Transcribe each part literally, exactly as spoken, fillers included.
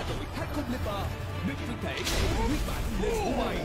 đội Capcom Lepa, nâng thân thể của nguyên bản lên của mày.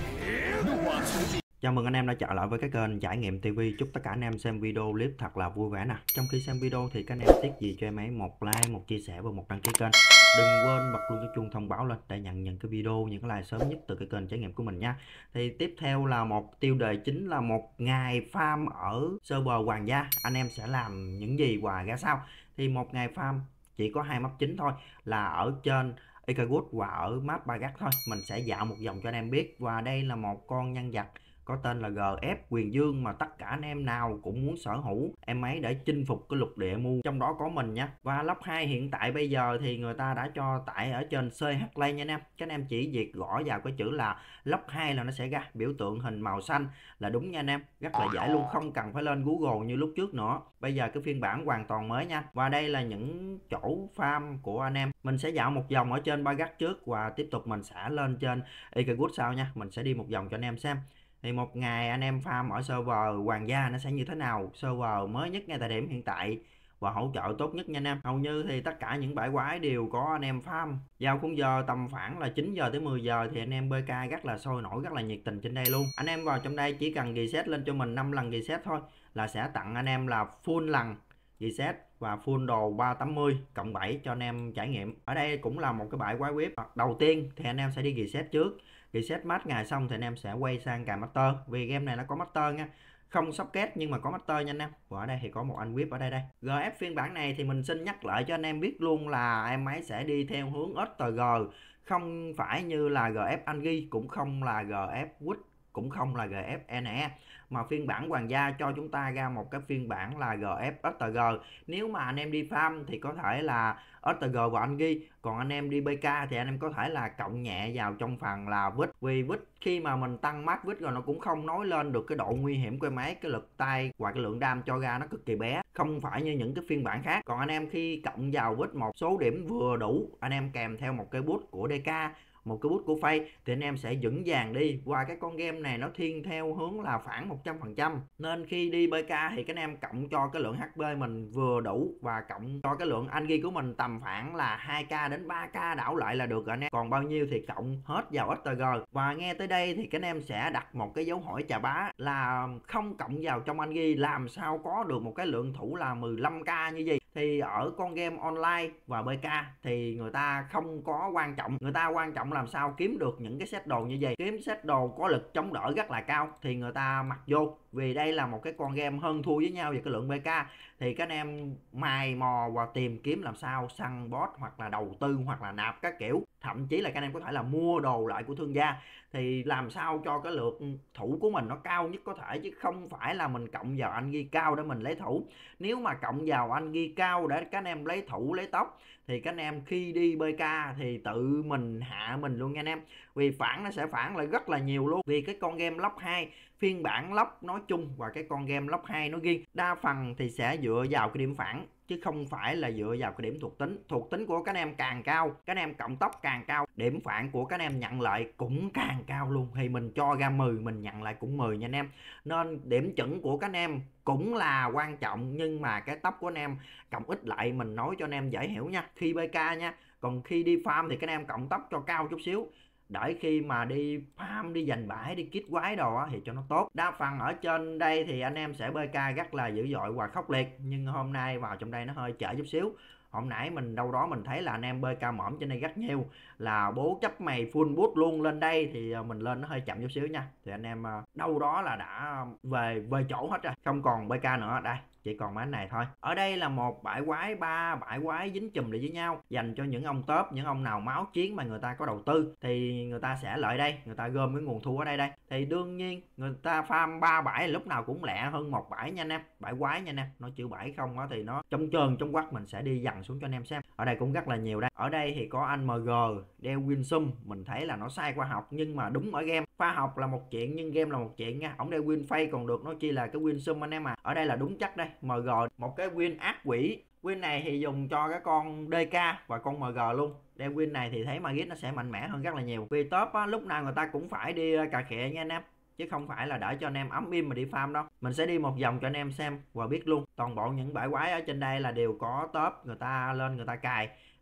Nước hoa Suzy. Chào mừng anh em đã trở lại với cái kênh Trải Nghiệm ti vi. Chúc tất cả anh em xem video clip thật là vui vẻ nè. Trong khi xem video thì các anh em tiếc gì cho em ấy một like, một chia sẻ và một đăng ký kênh. Đừng quên bật luôn cái chuông thông báo lên để nhận những cái video, những cái like sớm nhất từ cái kênh trải nghiệm của mình nha. Thì tiếp theo là một tiêu đề chính là một ngày farm ở server Hoàng Gia. Anh em sẽ làm những gì và ra sao? Thì một ngày farm chỉ có hai map chính thôi, là ở trên Icarus và ở map Ba Gác thôi. Mình sẽ dạo một vòng cho anh em biết. Và đây là một con nhân vật có tên là giê ép Huyền Dương mà tất cả anh em nào cũng muốn sở hữu em ấy để chinh phục cái lục địa mu, trong đó có mình nha. Và lốc hai hiện tại bây giờ thì người ta đã cho tải ở trên xê hát Play nha anh em. Các anh em chỉ việc gõ vào cái chữ là lốc hai là nó sẽ ra biểu tượng hình màu xanh là đúng nha anh em. Rất là dễ luôn, không cần phải lên Google như lúc trước nữa. Bây giờ cái phiên bản hoàn toàn mới nha. Và đây là những chỗ farm của anh em. Mình sẽ dạo một vòng ở trên Ba Gác trước và tiếp tục mình sẽ lên trên Icarus sau nha. Mình sẽ đi một vòng cho anh em xem. Thì một ngày anh em farm ở server Hoàng Gia nó sẽ như thế nào, server mới nhất ngay tại điểm hiện tại và hỗ trợ tốt nhất nha anh em. Hầu như thì tất cả những bãi quái đều có anh em farm. Vào khung giờ tầm khoảng là chín giờ tới mười giờ thì anh em bê ca rất là sôi nổi, rất là nhiệt tình trên đây luôn. Anh em vào trong đây chỉ cần reset lên cho mình năm lần reset thôi là sẽ tặng anh em là full lần reset và full đồ ba trăm tám mươi cộng bảy cho anh em trải nghiệm. Ở đây cũng là một cái bãi quái whip. Đầu tiên thì anh em sẽ đi reset trước, reset match ngày xong thì anh em sẽ quay sang cài master, vì game này nó có master nha, không socket nhưng mà có master nha anh em. Và ở đây thì có một anh whip ở đây đây. giê ép phiên bản này thì mình xin nhắc lại cho anh em biết luôn là em ấy sẽ đi theo hướng ét tê giê, không phải như là giê ép Angie, cũng không là giê ép Wood, cũng không là giê ép en e, mà phiên bản Hoàng Gia cho chúng ta ra một cái phiên bản là giê ép ét tê giê. Nếu mà anh em đi farm thì có thể là ét tê giê và Angie, còn anh em đi bê ca thì anh em có thể là cộng nhẹ vào trong phần là vít. Vì vít khi mà mình tăng mát vít rồi nó cũng không nói lên được cái độ nguy hiểm của máy, cái lực tay và cái lượng đam cho ra nó cực kỳ bé, không phải như những cái phiên bản khác. Còn anh em khi cộng vào vít một số điểm vừa đủ, anh em kèm theo một cái boost của đê ca, một cái bút của phay thì anh em sẽ vững vàng đi. Qua cái con game này nó thiên theo hướng là phản một trăm phần trăm, nên khi đi bê ca thì các anh em cộng cho cái lượng hát pê mình vừa đủ và cộng cho cái lượng Angie của mình tầm khoảng là hai ca đến ba ca đảo lại là được rồi anh em. Còn bao nhiêu thì cộng hết vào ét tê giê. Và nghe tới đây thì các anh em sẽ đặt một cái dấu hỏi chà bá là không cộng vào trong Angie làm sao có được một cái lượng thủ là mười lăm ca như vậy. Thì ở con game online và bê ca thì người ta không có quan trọng, người ta quan trọng làm sao kiếm được những cái set đồ như vậy, kiếm set đồ có lực chống đỡ rất là cao thì người ta mặc vô. Vì đây là một cái con game hơn thua với nhau về cái lượng bê ca thì các anh em mài mò và tìm kiếm làm sao săn boss hoặc là đầu tư hoặc là nạp các kiểu, thậm chí là các anh em có thể là mua đồ lại của thương gia, thì làm sao cho cái lượt thủ của mình nó cao nhất có thể, chứ không phải là mình cộng vào anh ghi cao để mình lấy thủ. Nếu mà cộng vào anh ghi cao để các anh em lấy thủ lấy tóc thì các anh em khi đi bê ca thì tự mình hạ mình luôn nha anh em. Vì phản nó sẽ phản lại rất là nhiều luôn. Vì cái con game lốc hai, phiên bản lốc nói chung và cái con game lốc hai nói riêng, đa phần thì sẽ dựa vào cái điểm phản chứ không phải là dựa vào cái điểm thuộc tính. Thuộc tính của các anh em càng cao, các anh em cộng tốc càng cao, điểm phản của các anh em nhận lại cũng càng cao luôn. Thì mình cho ra mười mình nhận lại cũng mười nha anh em. Nên điểm chuẩn của các anh em cũng là quan trọng, nhưng mà cái tốc của anh em cộng ít lại, mình nói cho anh em dễ hiểu nha, khi bê ca nha. Còn khi đi farm thì các anh em cộng tốc cho cao chút xíu, để khi mà đi farm, đi giành bãi, đi kit quái đồ á, thì cho nó tốt. Đa phần ở trên đây thì anh em sẽ bê ca rất là dữ dội và khốc liệt, nhưng hôm nay vào trong đây nó hơi trễ chút xíu. Hôm nãy mình đâu đó mình thấy là anh em bê ca mõm trên đây rất nhiều, là bố chấp mày full boost luôn lên đây thì mình lên nó hơi chậm chút xíu nha. Thì anh em đâu đó là đã về về chỗ hết rồi, không còn bê ca nữa. Đây chỉ còn máy này thôi. Ở đây là một bãi quái, ba bãi quái dính chùm lại với nhau, dành cho những ông top, những ông nào máu chiến mà người ta có đầu tư thì người ta sẽ lợi đây, người ta gom cái nguồn thu ở đây đây. Thì đương nhiên người ta farm ba bãi lúc nào cũng lẹ hơn một bãi nha anh em, bãi quái nha anh em. Nói chữ bãi không á thì nó trong trơn trong quắc, mình sẽ đi dần xuống cho anh em xem. Ở đây cũng rất là nhiều đây. Ở đây thì có anh em giê đeo Winsum, mình thấy là nó sai khoa học nhưng mà đúng ở game. Khoa học là một chuyện nhưng game là một chuyện nha. Ổng đeo win phay còn được, nói chi là cái Winsum anh em à. Ở đây là đúng chắc đây, em giê một cái win ác quỷ. Win này thì dùng cho cái con đê ca và con em giê luôn. Đeo win này thì thấy Magit nó sẽ mạnh mẽ hơn rất là nhiều. Vì top á, lúc nào người ta cũng phải đi cà khịa nha anh em, chứ không phải là để cho anh em ấm im mà đi farm đâu. Mình sẽ đi một vòng cho anh em xem và biết luôn. Toàn bộ những bãi quái ở trên đây là đều có top, người ta lên người ta cài.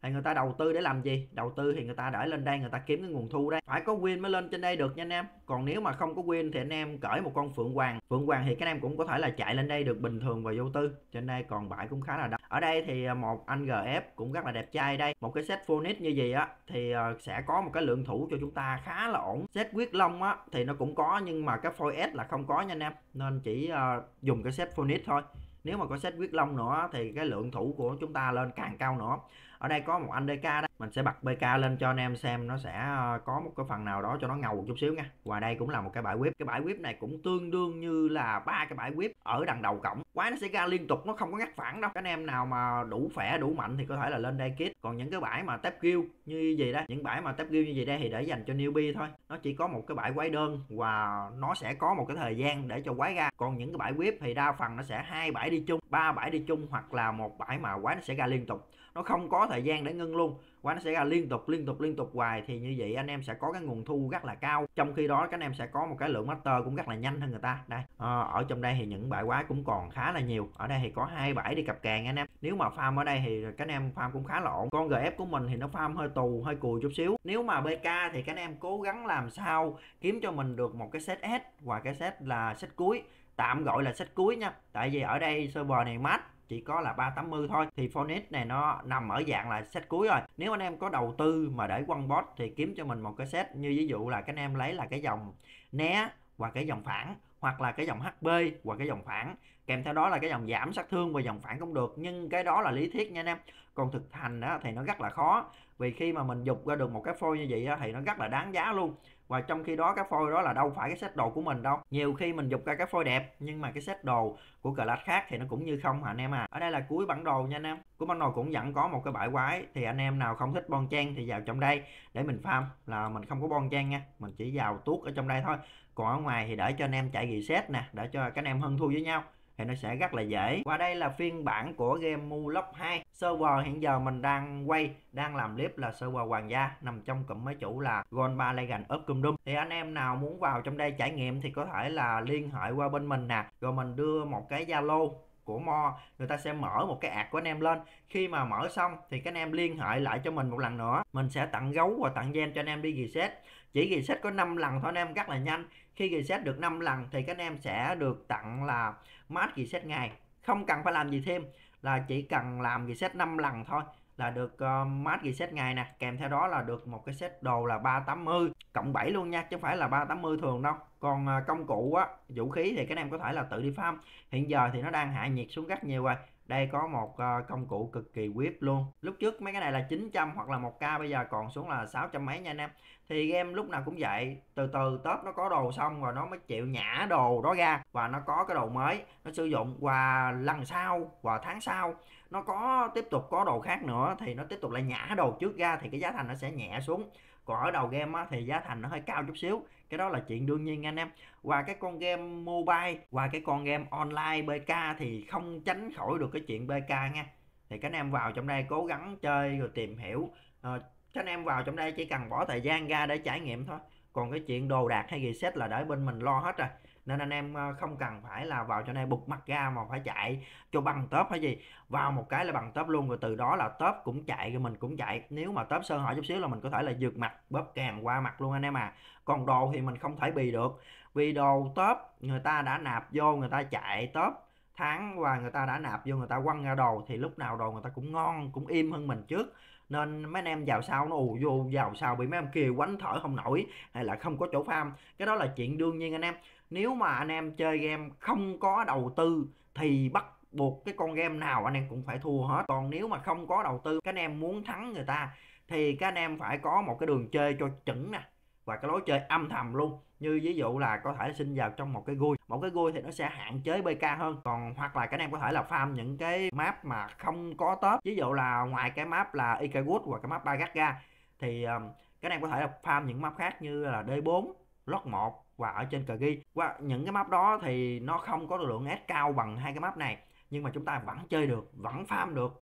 Thì người ta đầu tư để làm gì? Đầu tư thì người ta để lên đây, người ta kiếm cái nguồn thu đây. Phải có win mới lên trên đây được nha anh em. Còn nếu mà không có win thì anh em cởi một con Phượng Hoàng. Phượng Hoàng thì các anh em cũng có thể là chạy lên đây được bình thường và vô tư. Trên đây còn bãi cũng khá là đắt. Ở đây thì một anh giê ép cũng rất là đẹp trai đây. Một cái set Phoenix như vậy á thì sẽ có một cái lượng thủ cho chúng ta khá là ổn. Set Quyết Long á thì nó cũng có, nhưng mà cái phôi S là không có nha anh em. Nên chỉ uh, dùng cái set Phoenix thôi. Nếu mà có set Quyết Long nữa thì cái lượng thủ của chúng ta lên càng cao nữa. Ở đây có một anh đê ca đó, mình sẽ bật bê ca lên cho anh em xem, nó sẽ có một cái phần nào đó cho nó ngầu một chút xíu nha. Và đây cũng là một cái bãi whip. Cái bãi whip này cũng tương đương như là ba cái bãi whip ở đằng đầu cổng. Quái nó sẽ ra liên tục, nó không có ngắt phẳng đâu. Các anh em nào mà đủ khỏe đủ mạnh thì có thể là lên đây kit. Còn những cái bãi mà tap kill như gì đây, những bãi mà tap kill như vậy đây thì để dành cho newbie thôi. Nó chỉ có một cái bãi quái đơn và nó sẽ có một cái thời gian để cho quái ra. Còn những cái bãi whip thì đa phần nó sẽ hai bãi đi chung, ba bãi đi chung, hoặc là một bãi mà quái nó sẽ ra liên tục. Nó không có thời gian để ngưng luôn, quái nó sẽ ra liên tục liên tục liên tục hoài. Thì như vậy anh em sẽ có cái nguồn thu rất là cao. Trong khi đó các anh em sẽ có một cái lượng master cũng rất là nhanh hơn người ta. Đây à, ở trong đây thì những bãi quái cũng còn khá là nhiều. Ở đây thì có hai bãi đi cặp càng anh em. Nếu mà farm ở đây thì các anh em farm cũng khá là ổn. Con giê ép của mình thì nó farm hơi tù hơi cùi chút xíu. Nếu mà bê ca thì các anh em cố gắng làm sao kiếm cho mình được một cái set S và cái set là set cuối, tạm gọi là set cuối nha. Tại vì ở đây server này max chỉ có là ba tám mươi thôi, thì Phoenix này nó nằm ở dạng là set cuối rồi. Nếu anh em có đầu tư mà để quăng bot thì kiếm cho mình một cái set, như ví dụ là các anh em lấy là cái dòng né và cái dòng phản, hoặc là cái dòng hát pê và cái dòng phản, kèm theo đó là cái dòng giảm sát thương và dòng phản cũng được. Nhưng cái đó là lý thuyết nha anh em, còn thực hành đó thì nó rất là khó. Vì khi mà mình dục ra được một cái phôi như vậy thì nó rất là đáng giá luôn. Và trong khi đó cái phôi đó là đâu phải cái set đồ của mình đâu. Nhiều khi mình dục ra cái phôi đẹp nhưng mà cái set đồ của class khác thì nó cũng như không hả anh em à. Ở đây là cuối bản đồ nha anh em. Cuối bản đồ cũng vẫn có một cái bãi quái. Thì anh em nào không thích bon chen thì vào trong đây để mình farm. Là mình không có bon chen nha, mình chỉ vào tuốt ở trong đây thôi. Còn ở ngoài thì để cho anh em chạy reset nè, để cho các anh em hân thua với nhau thì nó sẽ rất là dễ. Và đây là phiên bản của game Mulok hai. Server hiện giờ mình đang quay, đang làm clip là server hoàng gia, nằm trong cụm máy chủ là Gold ba Legend of Kingdom. Thì anh em nào muốn vào trong đây trải nghiệm thì có thể là liên hệ qua bên mình nè, rồi mình đưa một cái Zalo của Mo, người ta sẽ mở một cái ad của anh em lên. Khi mà mở xong thì các anh em liên hệ lại cho mình một lần nữa, mình sẽ tặng gấu và tặng gen cho anh em đi reset. Chỉ reset có năm lần thôi anh em, rất là nhanh. Khi reset được năm lần thì các anh em sẽ được tặng là max reset ngày, không cần phải làm gì thêm, là chỉ cần làm reset năm lần thôi là được uh, max reset ngày nè. Kèm theo đó là được một cái set đồ là ba tám mươi cộng bảy luôn nha, chứ không phải là ba tám mươi thường đâu. Còn uh, công cụ á, vũ khí thì các anh em có thể là tự đi farm. Hiện giờ thì nó đang hạ nhiệt xuống rất nhiều rồi. Đây có một uh, công cụ cực kỳ whip luôn. Lúc trước mấy cái này là chín trăm hoặc là một k, bây giờ còn xuống là sáu trăm mấy nha anh em. Thì game lúc nào cũng vậy, từ từ top nó có đồ xong rồi nó mới chịu nhả đồ đó ra, và nó có cái đồ mới nó sử dụng, và lần sau và tháng sau nó có tiếp tục có đồ khác nữa thì nó tiếp tục lại nhả đồ trước ra, thì cái giá thành nó sẽ nhẹ xuống. Còn ở đầu game á, thì giá thành nó hơi cao chút xíu, cái đó là chuyện đương nhiên anh em. Và cái con game mobile và cái con game online bê ca thì không tránh khỏi được cái chuyện bê ca nha. Thì các anh em vào trong đây cố gắng chơi rồi tìm hiểu. Ờ, các anh em vào trong đây chỉ cần bỏ thời gian ra để trải nghiệm thôi. Còn cái chuyện đồ đạc hay reset là để bên mình lo hết rồi. Nên anh em không cần phải là vào cho này bục mặt ra mà phải chạy cho bằng top hay gì. Vào một cái là bằng top luôn, rồi từ đó là top cũng chạy, rồi mình cũng chạy. Nếu mà top sơ hở chút xíu là mình có thể là vượt mặt, bóp càng qua mặt luôn anh em à. Còn đồ thì mình không thể bì được. Vì đồ top người ta đã nạp vô, người ta chạy top tháng và người ta đã nạp vô, người ta quăng ra đồ thì lúc nào đồ người ta cũng ngon, cũng im hơn mình trước. Nên mấy anh em vào sau nó ù vô, vào sau bị mấy em kia quánh thở không nổi, hay là không có chỗ farm, cái đó là chuyện đương nhiên anh em. Nếu mà anh em chơi game không có đầu tư thì bắt buộc cái con game nào anh em cũng phải thua hết. Còn nếu mà không có đầu tư, các anh em muốn thắng người ta thì các anh em phải có một cái đường chơi cho chuẩn nè, và cái lối chơi âm thầm luôn. Như ví dụ là có thể xin vào trong một cái gui, một cái gui thì nó sẽ hạn chế bê ca hơn. Còn hoặc là các anh em có thể là farm những cái map mà không có top, ví dụ là ngoài cái map là Icawood và cái map Bagat ra thì um, các anh em có thể là farm những map khác như là đê bốn, lót một và ở trên cờ ghi. Và những cái map đó thì nó không có lượng S cao bằng hai cái map này, nhưng mà chúng ta vẫn chơi được, vẫn farm được.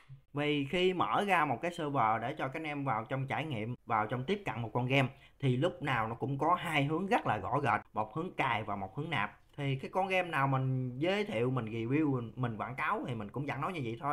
Vì khi mở ra một cái server để cho các anh em vào trong trải nghiệm, vào trong tiếp cận một con game thì lúc nào nó cũng có hai hướng rất là rõ rệt, một hướng cài và một hướng nạp. Thì cái con game nào mình giới thiệu, mình review, mình quảng cáo thì mình cũng vẫn nói như vậy thôi.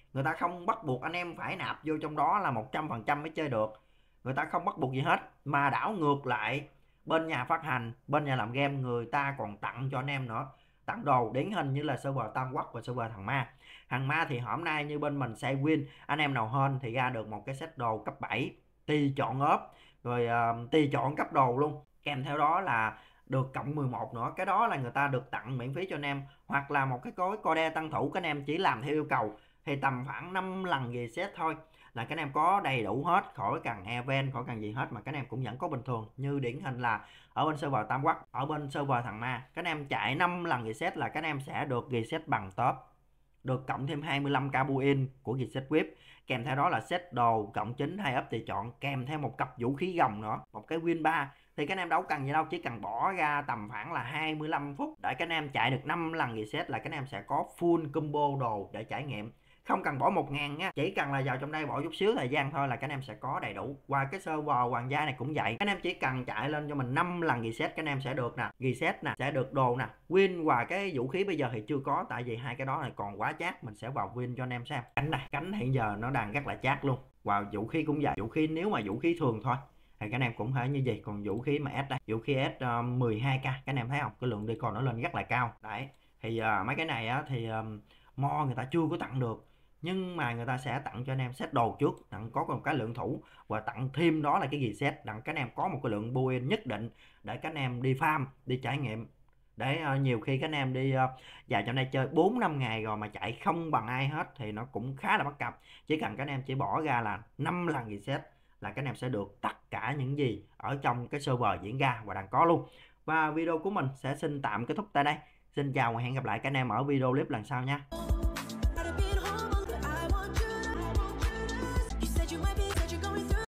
Người ta không bắt buộc anh em phải nạp vô trong đó là một trăm phần trăm mới chơi được, người ta không bắt buộc gì hết, mà đảo ngược lại bên nhà phát hành, bên nhà làm game người ta còn tặng cho anh em nữa, tặng đồ điển hình như là server Tam Quốc và server Thằng Ma. Thằng Ma thì hôm nay như bên mình say win, anh em nào hên thì ra được một cái set đồ cấp bảy ti chọn ốp, rồi uh, ti chọn cấp đồ luôn, kèm theo đó là được cộng mười một nữa, cái đó là người ta được tặng miễn phí cho anh em, hoặc là một cái cối code tăng thủ, các anh em chỉ làm theo yêu cầu thì tầm khoảng năm lần reset thôi là các anh em có đầy đủ hết, khỏi cần event, khỏi cần gì hết, mà các anh em cũng vẫn có bình thường. Như điển hình là ở bên server Tam Quốc, ở bên server Thằng Ma, các anh em chạy năm lần reset là các anh em sẽ được reset bằng top, được cộng thêm hai mươi lăm k buin của reset whip, kèm theo đó là set đồ cộng chín hay up thì chọn, kèm theo một cặp vũ khí gồng nữa, một cái win ba. Thì các anh em đâu cần gì đâu, chỉ cần bỏ ra tầm khoảng là hai mươi lăm phút để các anh em chạy được năm lần reset là các anh em sẽ có full combo đồ để trải nghiệm, không cần bỏ một ngàn nha, chỉ cần là vào trong đây bỏ chút xíu thời gian thôi là các anh em sẽ có đầy đủ. Qua cái server hoàng gia này cũng vậy, các anh em chỉ cần chạy lên cho mình năm lần reset các anh em sẽ được nè, reset nè, sẽ được đồ nè, win và cái vũ khí bây giờ thì chưa có, tại vì hai cái đó này còn quá chát, mình sẽ vào win cho anh em xem. Cánh này, cánh hiện giờ nó đang rất là chát luôn. Vào vũ khí cũng vậy, vũ khí nếu mà vũ khí thường thôi thì các anh em cũng phải như vậy, còn vũ khí mà S đây, vũ khí S uh, mười hai k, các anh em thấy không, cái lượng decoy nó lên rất là cao đấy. Thì uh, mấy cái này á thì um, mo người ta chưa có tặng được, nhưng mà người ta sẽ tặng cho anh em set đồ trước, tặng có một cái lượng thủ, và tặng thêm đó là cái gì set, tặng các anh em có một cái lượng buin nhất định để các anh em đi farm, đi trải nghiệm. Để uh, nhiều khi các anh em đi uh, vào trong đây chơi bốn năm ngày rồi mà chạy không bằng ai hết thì nó cũng khá là bất cập. Chỉ cần các anh em chỉ bỏ ra là năm lần reset là các anh em sẽ được tất cả những gì ở trong cái server diễn ra và đang có luôn. Và video của mình sẽ xin tạm kết thúc tại đây. Xin chào và hẹn gặp lại các anh em ở video clip lần sau nha.